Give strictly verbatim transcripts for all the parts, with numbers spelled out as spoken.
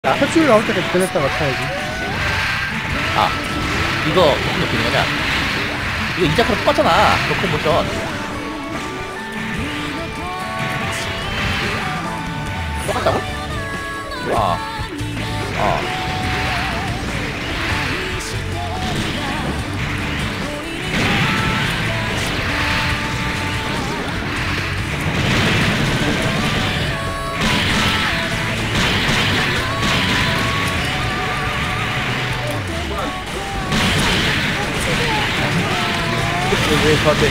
야, 캡슐 나올 때까지 기다렸다가 타야지. 아, 이거 무슨 느낌인 거냐? 이거 이자카랑 똑같잖아. 로코모션. 똑같다고? 아, 아. 왜 저한테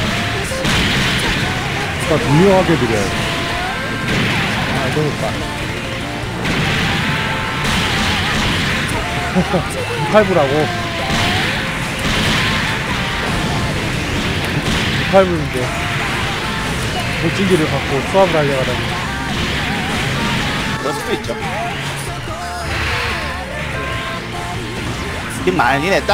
그러니까 유명하게 드려야지. 아 이거 볼까? 육팔부라고. 육팔부인데 물진기를 갖고 수압을 하려고 하다니. 그럴 수도 있죠. 님 많이 냈다?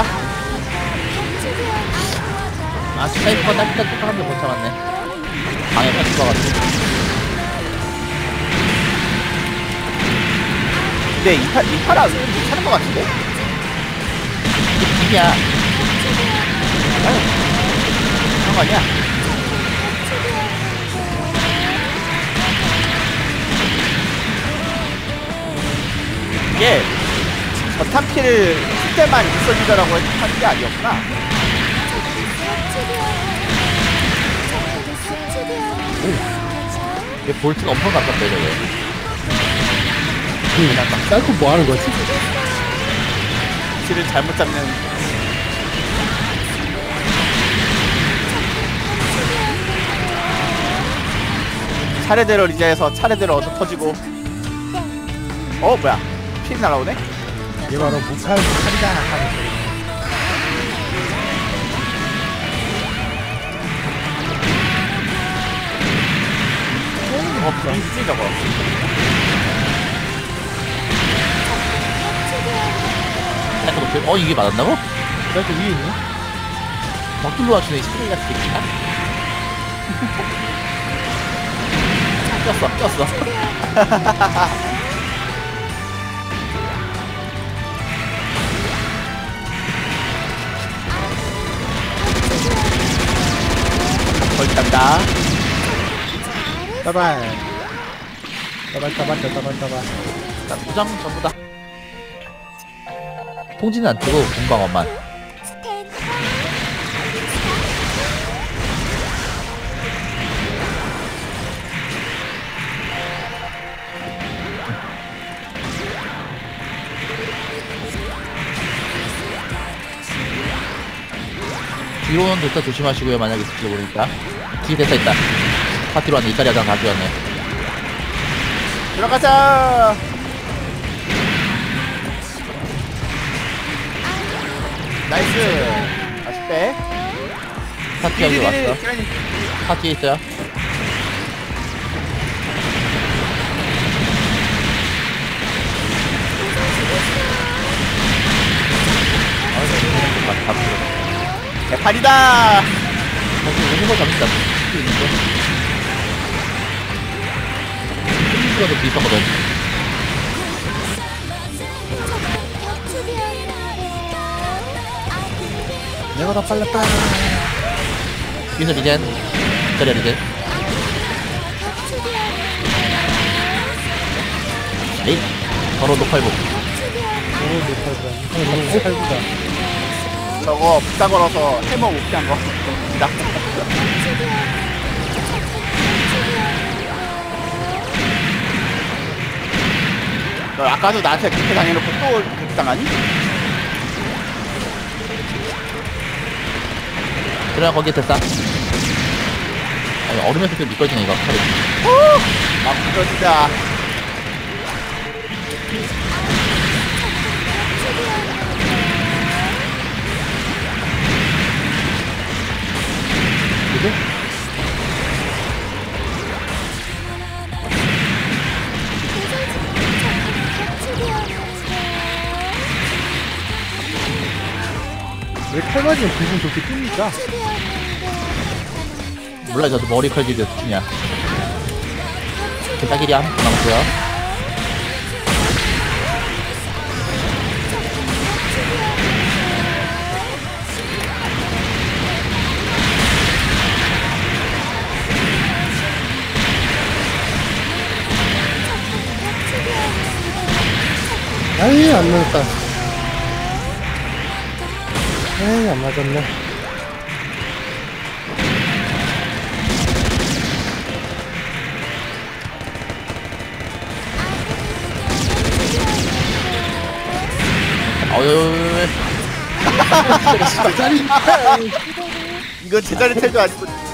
아 스나이퍼가 딸깍딸깍 하는데 못 참았네. 방해가 죽어가지고. 근데 이파, 이파라 은근 차는 것 같은데? 이게 비냐? 아유, 그런 거 아니야? 이게 저탄키를 칠 때만 있어주더라고 하는 게 아니었구나. 얘 볼트가 엄청 가깝다 이거. 그냥 딱 쌀고 뭐 하는 거지? 키를 잘못 잡는. 차례대로 리자에서 차례대로 얻어 터지고. 어 뭐야? 필이 날아오네? 이게 바로 무칼 무칼이다 하는 소리. 어 비행기지 저거. 스나이퍼 높이. 어 이게 맞았나고? 쌀고 위에 있네? 막 뚫러 맞추네 이 시끄러기 같은 새끼야. 꼈어 꼈어. 걸단다. 따발. 따발 따발 따발 따발. 나 무장 전부 다. 통지는 안 뜨고 공방어만. 뒤로는 됐다 조심하시고요. 만약에 있을지 모르니까. 뒤에 됐다 있다. 파티로 왔네. 이까리 하장 다 죽였네. 들어가자. 나이스. 다시 빼. 파티 여기 왔어. 시간이. 파티에 있어요. 개판이다. 오는 거 잡는다. 수 있는데. 플리스가도 비슷하거든. 내가 다 빨랐다. 여기서 리젠. 기다려 리젠. 에이. 바로 녹팔복. 너무 못하다. 너무 못하다. 저거 부자 걸어서 해머 못한 거. 나. 너 아까도 나한테 그렇게 당해놓고 또 그렇게 당하니? 그래 거기에 됐다. 아니 얼음에서 좀 미끄러지네 이거 칼이. 막 부러지다. 그지? 왜 칼맞이면 기분 좋게 뜹니까? 몰라 저도 머리 칼질이 어떻냐. 개따기리 한 번 남았고요. 아이, 안 맞았다. 에이, 안 맞았네. 어유 제자리. 이거 제자리 텔도 아니고